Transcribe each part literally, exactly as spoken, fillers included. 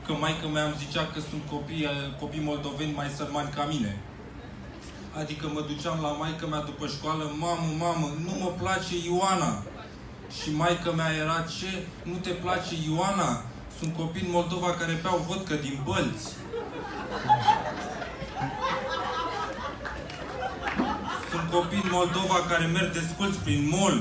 că maică-mea îmi zicea că sunt copii, copii moldoveni mai sărmani ca mine. Adică mă duceam la maică-mea după școală, mamă, mamă, nu mă place Ioana. Și maică-mea era, ce? Nu te place Ioana? Sunt copii în Moldova care beau vodcă din bălți. Sunt copii în Moldova care merg desculți prin mall.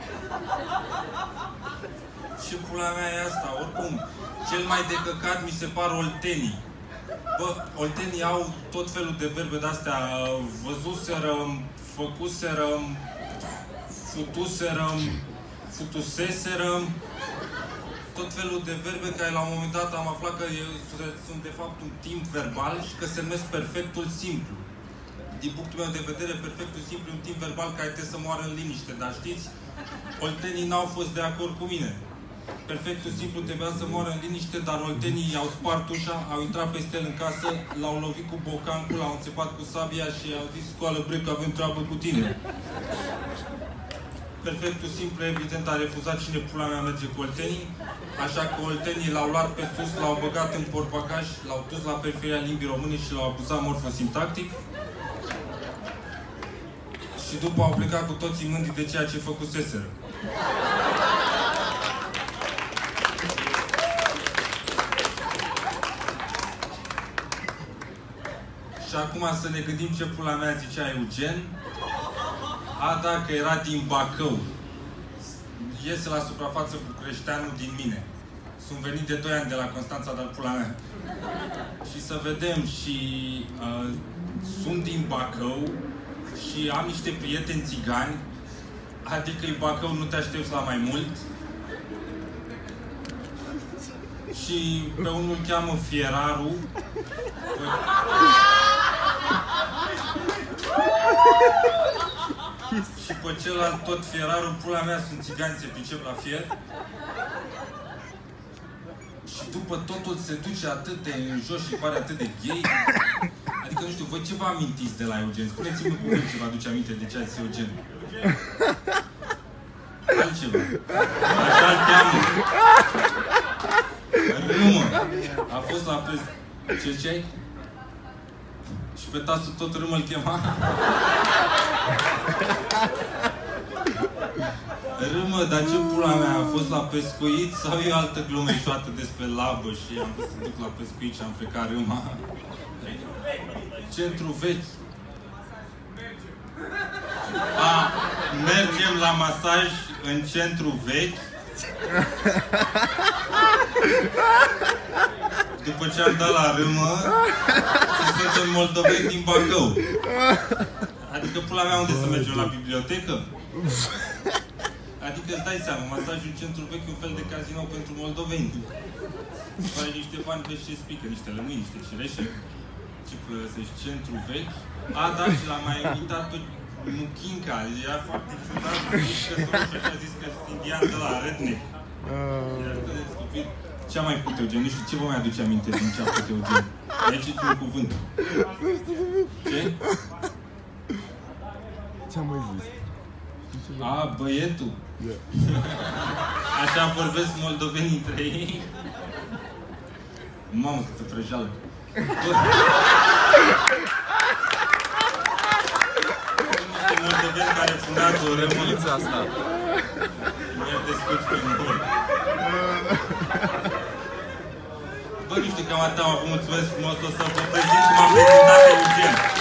Și pula mea e asta, oricum. Cel mai de căcat mi se par oltenii. Bă, oltenii au tot felul de verbe de-astea. Văzuserăm, făcuserăm, futuserăm, futuseserăm. Tot felul de verbe care la un moment dat am aflat că sunt de fapt un timp verbal și că se numesc perfectul simplu. Din punctul meu de vedere, perfectul simplu e un timp verbal care trebuie să moară în liniște. Dar știți, oltenii n-au fost de acord cu mine. Perfectul simplu trebuia să moară în liniște, dar oltenii i-au spart ușa, au intrat peste el în casă, l-au lovit cu bocancul, l-au înțepat cu sabia și i-au zis, scoală bre că avem treabă cu tine. Perfectul simplu, evident, a refuzat cine pula mea merge cu oltenii, așa că oltenii l-au luat pe sus, l-au băgat în portbagaj, l-au dus la periferia limbii române și l-au abuzat morfosintactic. Și după au plecat cu toții mândri de ceea ce făcuseseră. Și acum să ne gândim ce pula mea zicea Eugen. A, da, că era din Bacău. Iese la suprafață bucureșteanul din mine. Sunt venit de doi ani de la Constanța, dar pula mea. Și să vedem, și uh, sunt din Bacău și am niște prieteni țigani, adică-i Bacău, nu te aștepți la mai mult. Și pe unul îl cheamă Fieraru. Și pe celălalt tot Fieraru, pula mea, sunt țigani, se pricep la fier. Și după totul se duce atât de în jos și pare atât de gay. Adică, nu știu, voi ce vă amintiți de la Eugen? Spuneți-mi cum ce vă aduce aminte de ce a zis Eugen. Altceva. Așa îl cheamă. Râmă. A fost la pres... Ce ce-ai? Și pe tasul tot Râmă îl chema? Râmă, dar ce pula mea, a fost la pescuit sau e o altă glumeșoată despre labă și am vrut să duc la pescuit și am plecat Râma? Centru vechi. A, mergem la masaj în centru vechi. După ce am dat la Râmă, și suntem moldoveni din Bacău. Adică pula mea, unde să mergem? La bibliotecă? Adică îți dai seama, masajul în centru vechi e un fel de cazinou pentru moldoveni. Pare niște bani pe ce spică, niște lămâini, niște cireșe. Ce părăsești, centru vechi? A, da, și l-am mai invitat pe Muchinca. Era foarte ciudat, că a zis că sunt indian de la redneck. Ce a mai făcut Eugen? Nu știu, ce vă mai aduce aminte din ce a făcut Eugen? Aici e un cuvânt. Ce? Ce am mai zis? A, băietul? Yeah. Așa vorbesc moldovenii între ei? Mamă, câtă prăjeală! Niște moldoveni care fundează o rămâniță asta. Mi-a descurs pe mult. Bă, nu știu, cam atât am avut, mulțumesc frumos, o să vă prezint cum am prezentat Eugen.